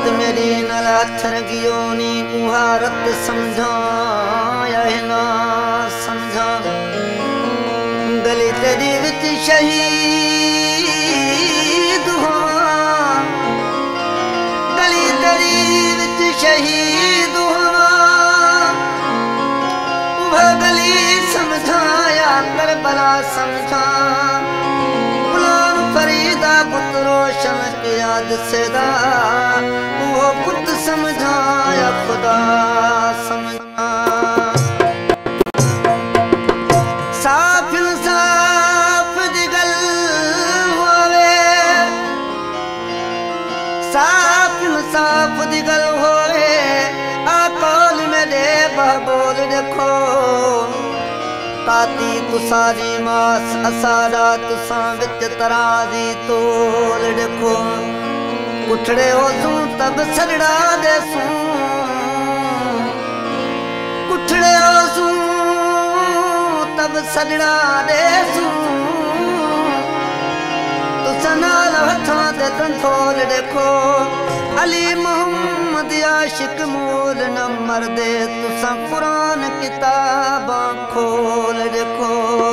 मेरी नलाथर गियोनी मुहारत समझा या ना समझा गली तेरी विच शहीद हुआ गली तेरी विच शहीद हुआ वह गली समझाया करबला समझा फरीदा पुत रोशन के याद सेदा वो पुत समझाया खुदा समझा साफ इंसाफ दी गल होवे साफ इंसाफ दी गल होवे आ कौल मेरे बहबोल देखो ताती तुसारी मास असारा तुसा विच तराजी तोल देखो उठड़े हो तू तब सजड़ा दे सू उठड़े हो तू तब सजड़ा दे सू तुसा नाल हथां दे तंथोल देखो अली मोहम्मद आशिक मूल न मरदे तुसा कुरान किताबां खोल देखो।